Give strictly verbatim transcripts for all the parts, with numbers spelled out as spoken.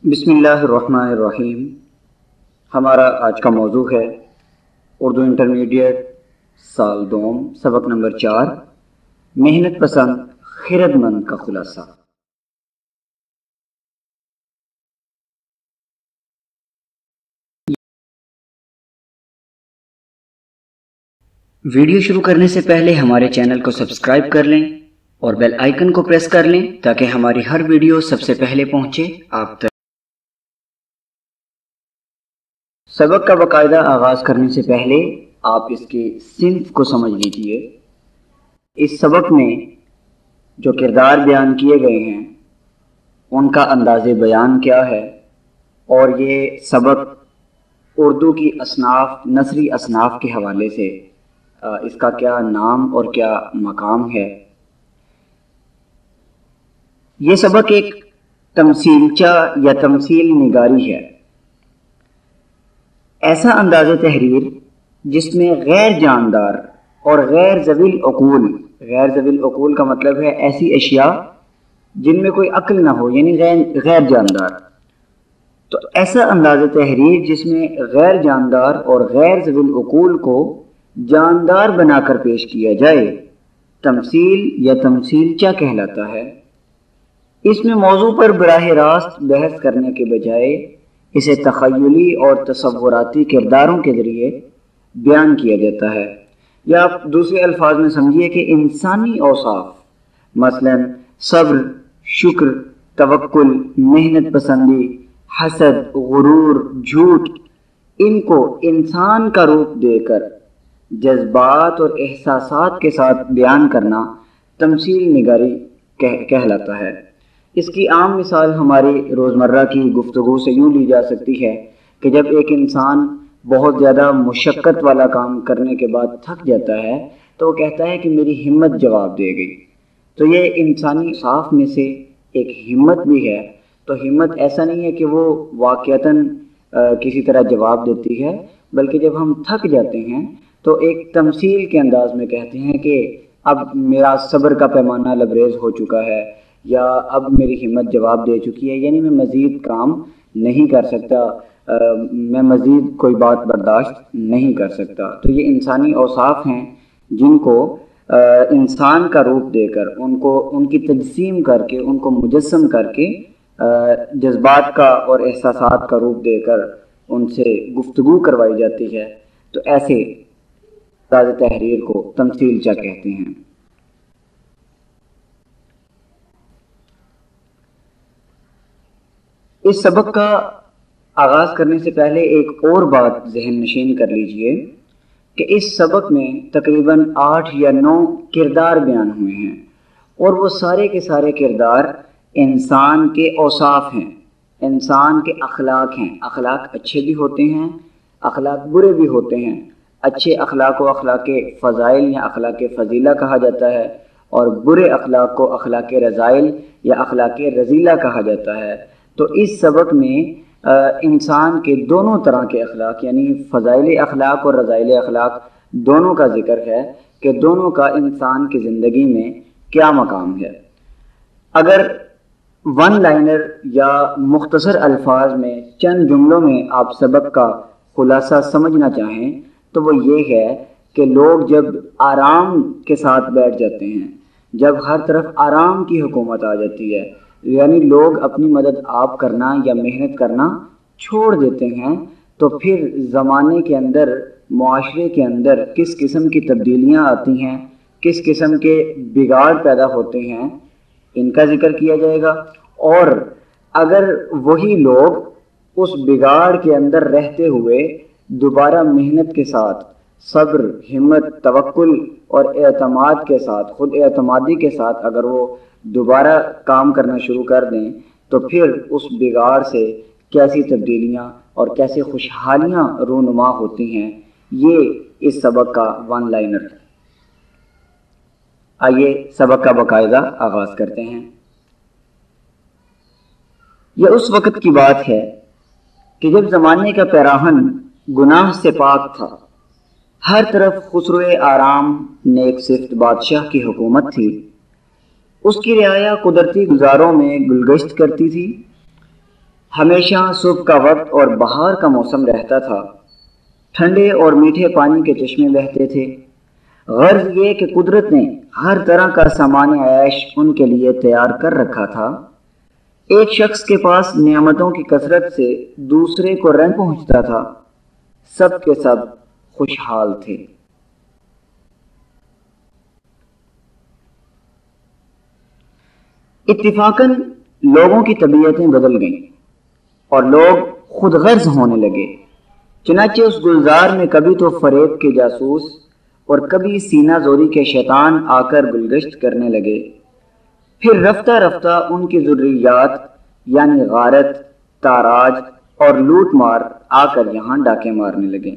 بسم اللہ الرحمن الرحیم۔ ہمارا آج کا موضوع ہے اردو انٹرمیڈیٹ سال دوم سبق نمبر چار، محنت پسند خرد مند کا خلاصہ۔ ویڈیو شروع کرنے سے پہلے ہمارے چینل کو سبسکرائب کر لیں اور بیل آئیکن کو پریس کر لیں تاکہ ہماری ہر ویڈیو سب سے پہلے پہنچے آپ تک۔ سبق کا باقاعدہ آغاز کرنے سے پہلے آپ اس کی صنف کو سمجھ لیجئے۔ اس سبق میں جو کردار بیان کیے گئے ہیں ان کا انداز بیان کیا ہے، اور یہ سبق اردو کی اصناف نثری اصناف کے حوالے سے اس کا کیا نام اور کیا مقام ہے۔ یہ سبق ایک تمثیلچہ یا تمثیل نگاری ہے، ایسا انداز تحریر جس میں غیر جاندار اور غیر ذوی العقول، غیر ذوی العقول کا مطلب ہے ایسی اشیاء جن میں کوئی عقل نہ ہو، یعنی غیر غیر جاندار، تو ایسا انداز تحریر جس میں غیر جاندار اور غیر ذوی العقول کو جاندار بنا کر پیش کیا جائے، تمثیل یا تمثیلچہ کہلاتا ہے۔ اس میں موضوع پر براہ راست بحث کرنے کے بجائے اسے تخیلی اور تصوراتی کرداروں کے ذریعے بیان کیا جاتا ہے، یا آپ دوسرے الفاظ میں سمجھیے کہ انسانی اوصاف، مثلا صبر، شکر، توکل، محنت پسندی، حسد، غرور، جھوٹ، ان کو انسان کا روپ دے کر جذبات اور احساسات کے ساتھ بیان کرنا تمثیل نگاری کہلاتا ہے۔ اس کی عام مثال ہماری روزمرہ کی گفتگو سے یوں لی جا سکتی ہے کہ جب ایک انسان بہت زیادہ مشقت والا کام کرنے کے بعد تھک جاتا ہے تو وہ کہتا ہے کہ میری ہمت جواب دے گئی۔ تو یہ انسانی صاف میں سے ایک ہمت بھی ہے۔ تو ہمت ایسا نہیں ہے کہ وہ واقعتاً کسی طرح جواب دیتی ہے، بلکہ جب ہم تھک جاتے ہیں تو ایک تمثیل کے انداز میں کہتے ہیں کہ اب میرا صبر کا پیمانہ لبریز ہو چکا ہے، یا اب میری ہمت جواب دے چکی ہے، یعنی میں مزید کام نہیں کر سکتا، میں مزید کوئی بات برداشت نہیں کر سکتا۔ تو یہ انسانی اوصاف ہیں جن کو انسان کا روپ دے کر، ان کو ان کی تجسیم کر کے، ان کو مجسم کر کے، جذبات کا اور احساسات کا روپ دے کر ان سے گفتگو کروائی جاتی ہے۔ تو ایسے انداز تحریر کو تمثیلچہ کہتے ہیں۔ اس سبق کا آغاز کرنے سے پہلے ایک اور بات ذہن نشین کر لیجئے کہ اس سبق میں تقریباً آٹھ یا نو کردار بیان ہوئے ہیں، اور وہ سارے کے سارے کردار انسان کے اوصاف ہیں، انسان کے اخلاق ہیں۔ اخلاق اچھے بھی ہوتے ہیں، اخلاق برے بھی ہوتے ہیں۔ اچھے اخلاق کو اخلاق فضائل یا اخلاق فضیلہ کہا جاتا ہے، اور برے اخلاق کو اخلاق رذائل یا اخلاق رذیلہ کہا جاتا ہے۔ تو اس سبق میں انسان کے دونوں طرح کے اخلاق، یعنی فضائل اخلاق اور رذائل اخلاق دونوں کا ذکر ہے کہ دونوں کا انسان کی زندگی میں کیا مقام ہے۔ اگر ون لائنر یا مختصر الفاظ میں چند جملوں میں آپ سبق کا خلاصہ سمجھنا چاہیں تو وہ یہ ہے کہ لوگ جب آرام کے ساتھ بیٹھ جاتے ہیں، جب ہر طرف آرام کی حکومت آ جاتی ہے، یعنی لوگ اپنی مدد آپ کرنا یا محنت کرنا چھوڑ دیتے ہیں، تو پھر زمانے کے اندر، معاشرے کے اندر کس قسم کی تبدیلیاں آتی ہیں، کس قسم کے بگاڑ پیدا ہوتے ہیں، ان کا ذکر کیا جائے گا۔ اور اگر وہی لوگ اس بگاڑ کے اندر رہتے ہوئے دوبارہ محنت کے ساتھ، صبر، ہمت، توکل اور اعتماد کے ساتھ، خود اعتمادی کے ساتھ اگر وہ دوبارہ کام کرنا شروع کر دیں تو پھر اس بگاڑ سے کیسی تبدیلیاں اور کیسے خوشحالیاں رونما ہوتی ہیں، یہ اس سبق کا ون لائنر ہے۔ آئیے سبق کا باقاعدہ آغاز کرتے ہیں۔ یہ اس وقت کی بات ہے کہ جب زمانے کا پیراہن گناہ سے پاک تھا، ہر طرف خسرو آرام نیک صفت بادشاہ کی حکومت تھی، اس کی رعایا قدرتی گزاروں میں گلگشت کرتی تھی، ہمیشہ صبح کا وقت اور بہار کا موسم رہتا تھا، ٹھنڈے اور میٹھے پانی کے چشمے بہتے تھے۔ غرض یہ کہ قدرت نے ہر طرح کا سامان عیش ان کے لیے تیار کر رکھا تھا۔ ایک شخص کے پاس نعمتوں کی کثرت سے دوسرے کو رنج پہنچتا تھا، سب کے سب خوشحال تھے۔ اتفاقاً لوگوں کی طبیعتیں بدل گئیں اور لوگ خود غرض ہونے لگے۔ چنانچہ اس گلزار میں کبھی تو فریب کے جاسوس اور کبھی سینہ زوری کے شیطان آ کر گلگشت کرنے لگے۔ پھر رفتہ رفتہ ان کی ذریات یعنی غارت، تاراج اور لوٹ مار آ کر یہاں ڈاکے مارنے لگے۔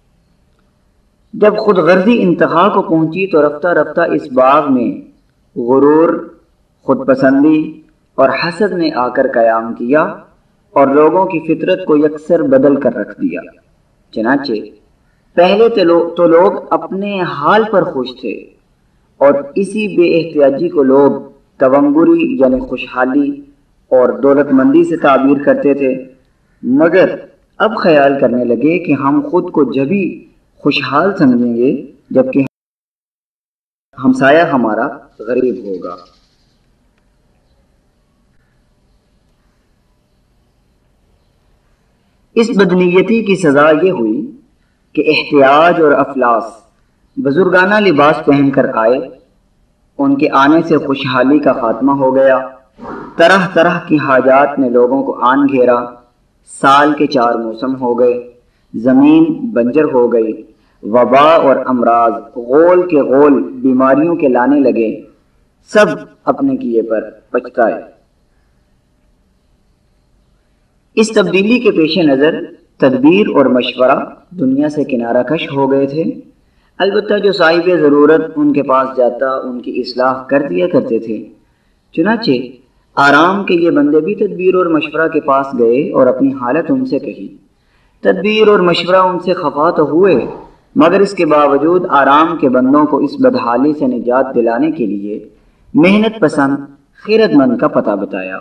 جب خود غرضی انتہا کو پہنچی تو رفتہ رفتہ اس باغ میں غرور، خود پسندی اور حسد نے آ کر قیام کیا اور لوگوں کی فطرت کو یکسر بدل کر رکھ دیا۔ چنانچہ پہلے تو لوگ اپنے حال پر خوش تھے اور اسی بے احتیاجی کو لوگ تونگری یعنی خوشحالی اور دولت مندی سے تعبیر کرتے تھے، مگر اب خیال کرنے لگے کہ ہم خود کو جبھی خوشحال سمجھیں گے جبکہ ہمسایہ ہمارا غریب ہوگا۔ اس بدنیتی کی سزا یہ ہوئی کہ احتیاج اور افلاس بزرگانہ لباس پہن کر آئے، ان کے آنے سے خوشحالی کا خاتمہ ہو گیا۔ طرح طرح کی حاجات نے لوگوں کو آن گھیرا، سال کے چار موسم ہو گئے، زمین بنجر ہو گئی، وبا اور امراض غول کے غول بیماریوں کے لانے لگے، سب اپنے کیے پر پچھتائے۔ اس تبدیلی کے پیش نظر تدبیر اور مشورہ دنیا سے کنارہ کش ہو گئے تھے، البتہ جو صاحب ضرورت ان کے پاس جاتا ان کی اصلاح کر دیا کرتے تھے۔ چنانچہ آرام کے یہ بندے بھی تدبیر اور مشورہ کے پاس گئے اور اپنی حالت ان سے کہی۔ تدبیر اور مشورہ ان سے خفا تو ہوئے، مگر اس کے باوجود آرام کے بندوں کو اس بدحالی سے نجات دلانے کے لیے محنت پسند خیرت مند کا پتہ بتایا۔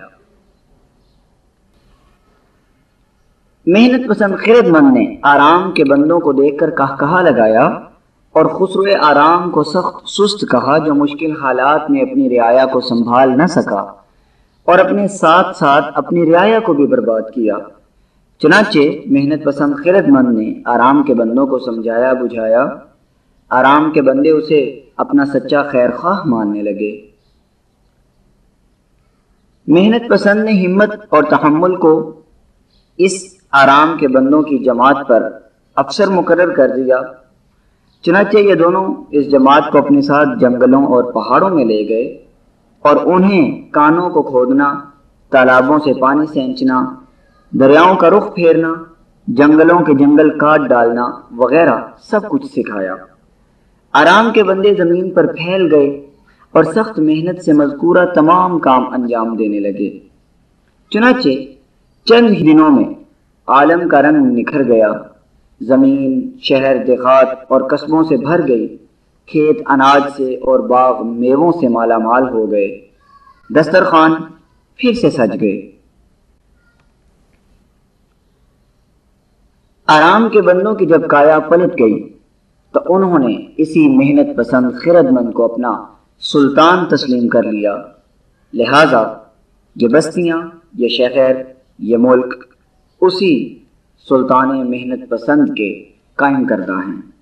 محنت پسند خیرت مند نے آرام کے بندوں کو دیکھ کر کہا کہا لگایا اور خسرو آرام کو سخت سست کہا، جو مشکل حالات میں اپنی رعایا کو سنبھال نہ سکا اور اپنے ساتھ ساتھ اپنی رعایا کو بھی برباد کیا۔ چنانچہ محنت پسند خیرت مند نے آرام کے بندوں کو سمجھایا بجھایا، آرام کے بندے اسے اپنا سچا خیر خواہ ماننے لگے۔ محنت پسند نے ہمت اور تحمل کو اس آرام کے بندوں کی جماعت پر افسر مقرر کر دیا۔ چنانچہ یہ دونوں اس جماعت کو اپنے ساتھ جنگلوں اور پہاڑوں میں لے گئے اور انہیں کانوں کو کھودنا، تالابوں سے پانی سینچنا، دریاؤں کا رخ پھیرنا، جنگلوں کے جنگل کاٹ ڈالنا وغیرہ سب کچھ سکھایا۔ آرام کے بندے زمین پر پھیل گئے اور سخت محنت سے مذکورہ تمام کام انجام دینے لگے۔ چنانچہ چند ہی دنوں میں عالم کا رنگ نکھر گیا، زمین شہر دیہات اور قصبوں سے بھر گئی، کھیت اناج سے اور باغ میووں سے مالا مال ہو گئے، دسترخوان پھر سے سج گئے۔ آرام کے بندوں کی جب کایا پلٹ گئی تو انہوں نے اسی محنت پسند خیرت مند کو اپنا سلطان تسلیم کر لیا، لہذا یہ بستیاں، یہ شہر، یہ ملک اسی سلطان محنت پسند کے قائم کردہ ہیں۔